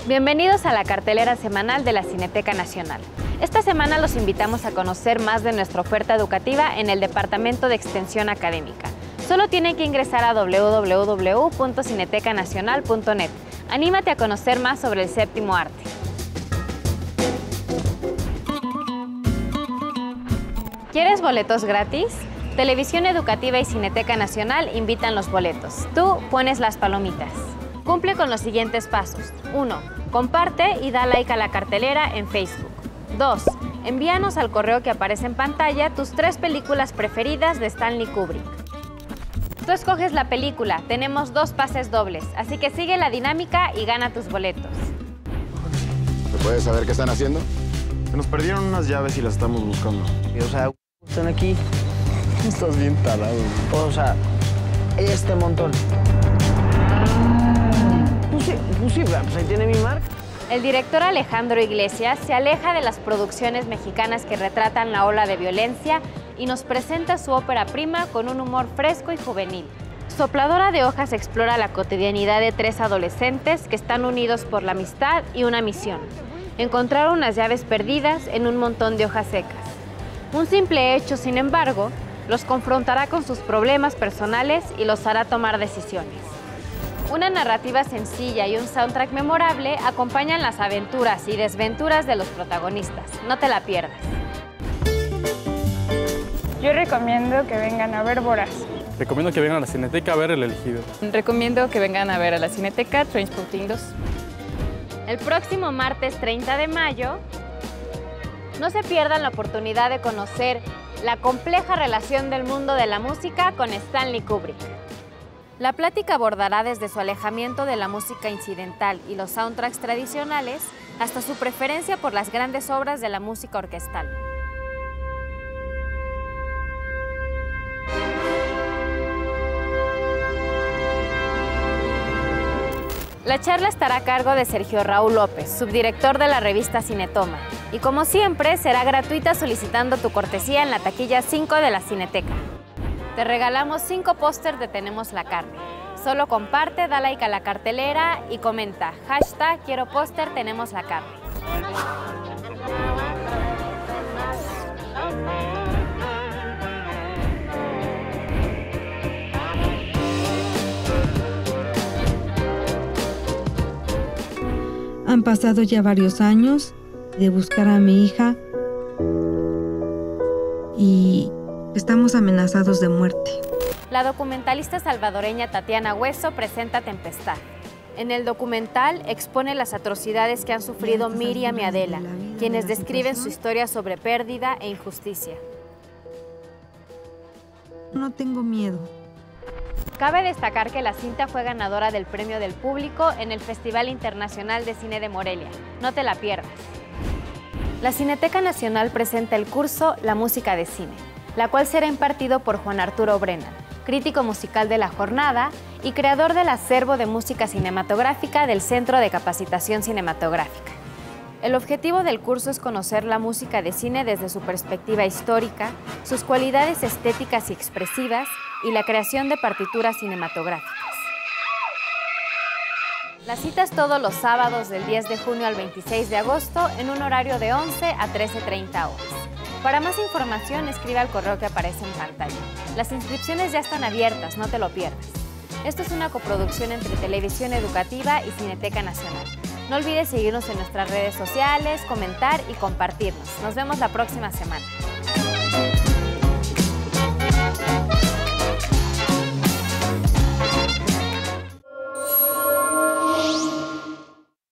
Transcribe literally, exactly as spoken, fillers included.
Bienvenidos a la cartelera semanal de la Cineteca Nacional. Esta semana los invitamos a conocer más de nuestra oferta educativa en el Departamento de Extensión Académica. Solo tienen que ingresar a doble u doble u doble u punto cineteca nacional punto net. Anímate a conocer más sobre el séptimo arte. ¿Quieres boletos gratis? Televisión Educativa y Cineteca Nacional invitan los boletos. Tú pones las palomitas. Cumple con los siguientes pasos. uno. Comparte y da like a la cartelera en Facebook. dos. Envíanos al correo que aparece en pantalla tus tres películas preferidas de Stanley Kubrick. Tú escoges la película, tenemos dos pases dobles, así que sigue la dinámica y gana tus boletos. ¿Se puede saber qué están haciendo? Se nos perdieron unas llaves y las estamos buscando. O sea, están aquí. Estás bien tarado. O sea, este montón. Pues sí, pues sí, pues ahí tiene mi marca. El director Alejandro Iglesias se aleja de las producciones mexicanas que retratan la ola de violencia y nos presenta su ópera prima con un humor fresco y juvenil. Sopladora de hojas explora la cotidianidad de tres adolescentes que están unidos por la amistad y una misión: encontrar unas llaves perdidas en un montón de hojas secas. Un simple hecho, sin embargo, los confrontará con sus problemas personales y los hará tomar decisiones. Una narrativa sencilla y un soundtrack memorable acompañan las aventuras y desventuras de los protagonistas. No te la pierdas. Yo recomiendo que vengan a ver Voraz. Recomiendo que vengan a la Cineteca a ver El Elegido. Recomiendo que vengan a ver a la Cineteca Trainspotting dos. El próximo martes treinta de mayo, no se pierdan la oportunidad de conocer la compleja relación del mundo de la música con Stanley Kubrick. La plática abordará desde su alejamiento de la música incidental y los soundtracks tradicionales hasta su preferencia por las grandes obras de la música orquestal. La charla estará a cargo de Sergio Raúl López, subdirector de la revista Cinetoma. Y como siempre, será gratuita solicitando tu cortesía en la taquilla cinco de la Cineteca. Te regalamos cinco pósters de Tenemos la Carne. Solo comparte, da like a la cartelera y comenta hashtag quiero póster Tenemos la Carne. Han pasado ya varios años de buscar a mi hija y estamos amenazados de muerte. La documentalista salvadoreña Tatiana Hueso presenta Tempestad. En el documental expone las atrocidades que han sufrido Miriam y Adela, quienes describen su historia sobre pérdida e injusticia. No tengo miedo. Cabe destacar que la cinta fue ganadora del Premio del Público en el Festival Internacional de Cine de Morelia. No te la pierdas. La Cineteca Nacional presenta el curso La Música de Cine, la cual será impartido por Juan Arturo Brennan, crítico musical de la jornada y creador del acervo de música cinematográfica del Centro de Capacitación Cinematográfica. El objetivo del curso es conocer la música de cine desde su perspectiva histórica, sus cualidades estéticas y expresivas y la creación de partituras cinematográficas. La cita es todos los sábados del diez de junio al veintiséis de agosto en un horario de once a trece treinta horas. Para más información, escribe al correo que aparece en pantalla. Las inscripciones ya están abiertas, no te lo pierdas. Esto es una coproducción entre Televisión Educativa y Cineteca Nacional. No olvides seguirnos en nuestras redes sociales, comentar y compartirnos. Nos vemos la próxima semana.